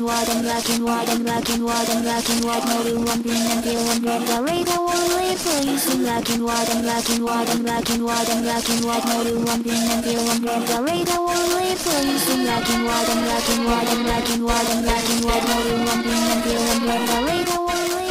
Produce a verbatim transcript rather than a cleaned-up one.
white and black and white and black and white and black and white. No real one green and pale and red. The radar only plays in black and white and black and white and black and white and black and white. No real one green and pale and red. The radar only plays in black and white and black and white and black and white and black and white. No real one green and pale and red. The radar only